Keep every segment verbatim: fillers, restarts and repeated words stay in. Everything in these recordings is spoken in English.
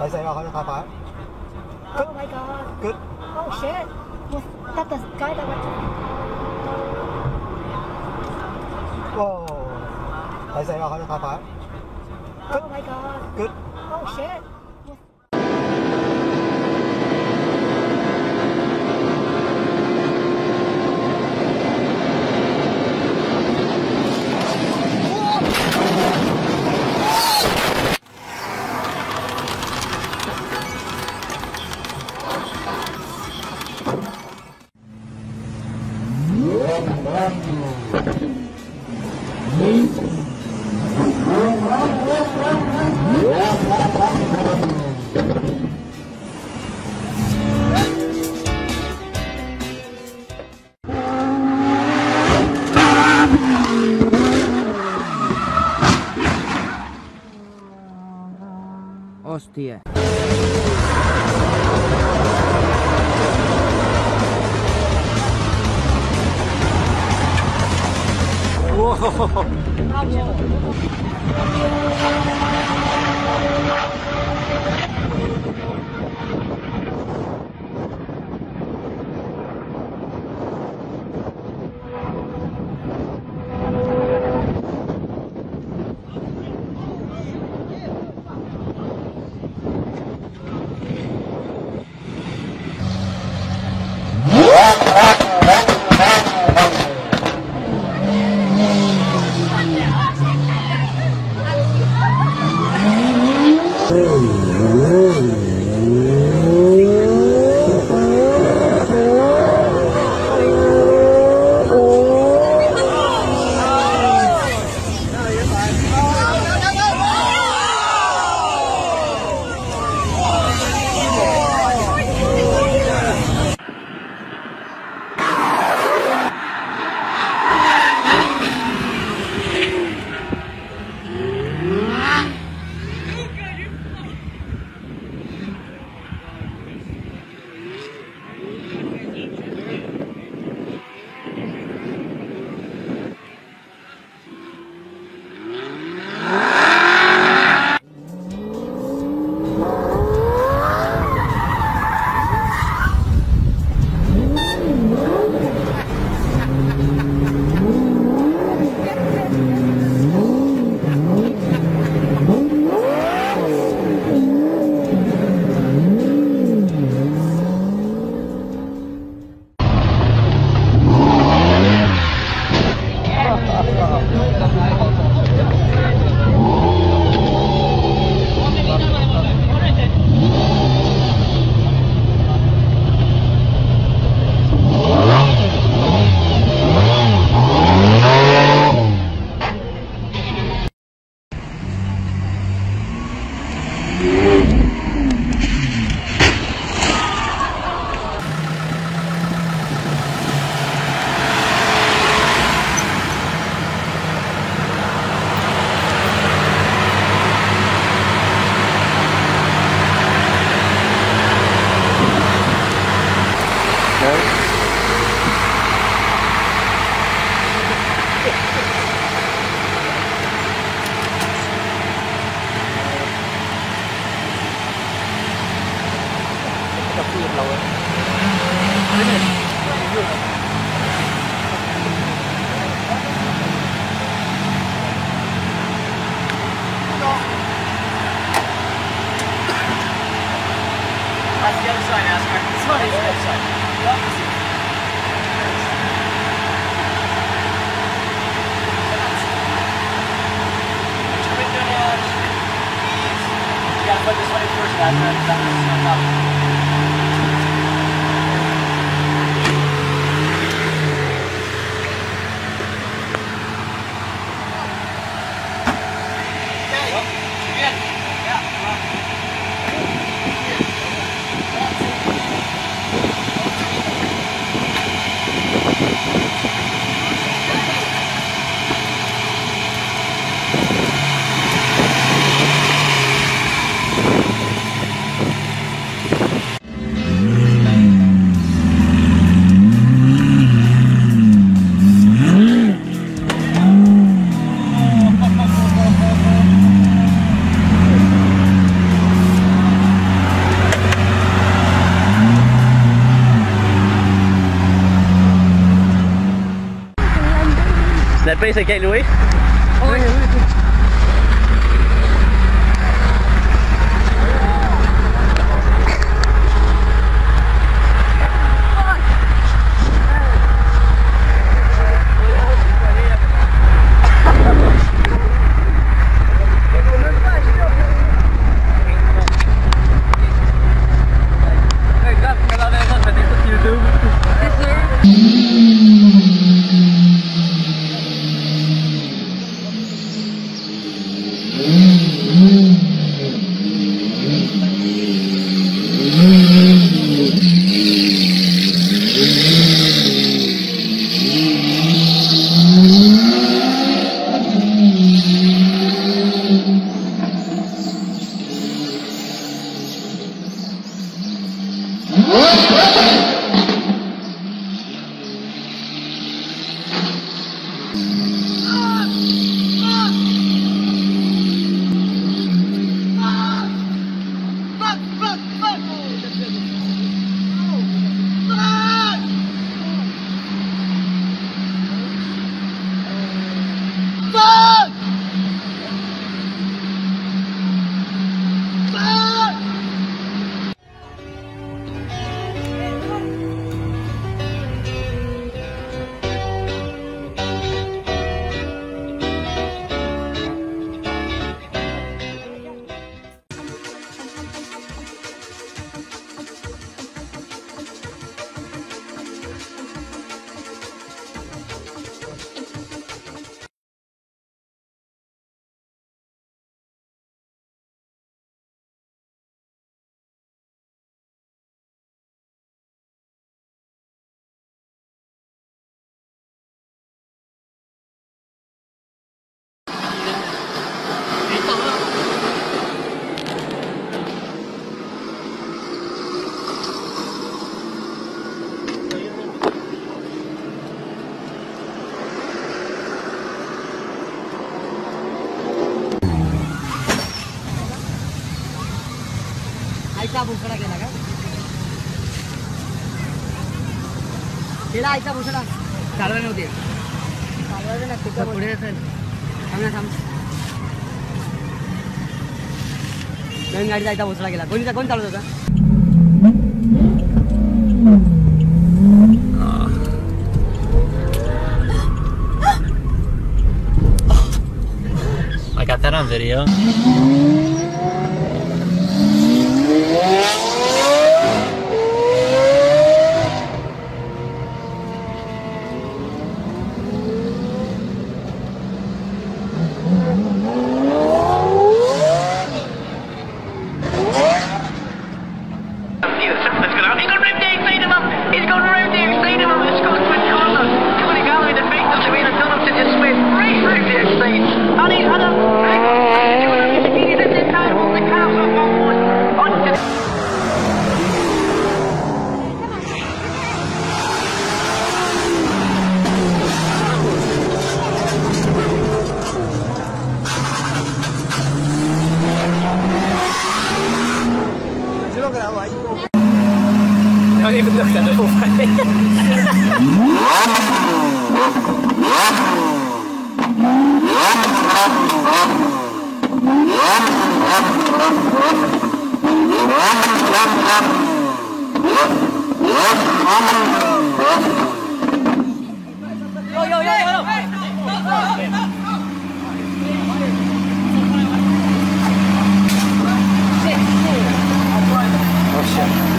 They say, oh, how far? Oh my god. Good. Oh shit. Was that the guy that went to... Whoa. They say, oh, how far? Oh my god. Good. Oh shit. Hostia. That's the other side, Ascar. It's not the other side. The opposite. Put your window down. You gotta put this one in first, Ascar. That one's up. Là paye c'est quel Louis? Oui, oui, oui. आयचा भोसडा केला का? केला आयचा भोसडा चालवायला नव्हते चालवायला लागते का पुढे असेल थांब ना थांब नवीन गाडी जायचा भोसडा केला कोणीचा कोण चालवत होता? I got that on video. Don't even look at it all Yo, yo, yo, yo. Oh shit.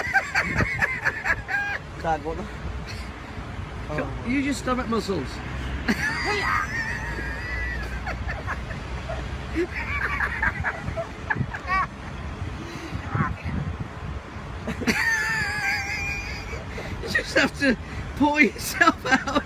You just stomach muscles. You just have to pull yourself out.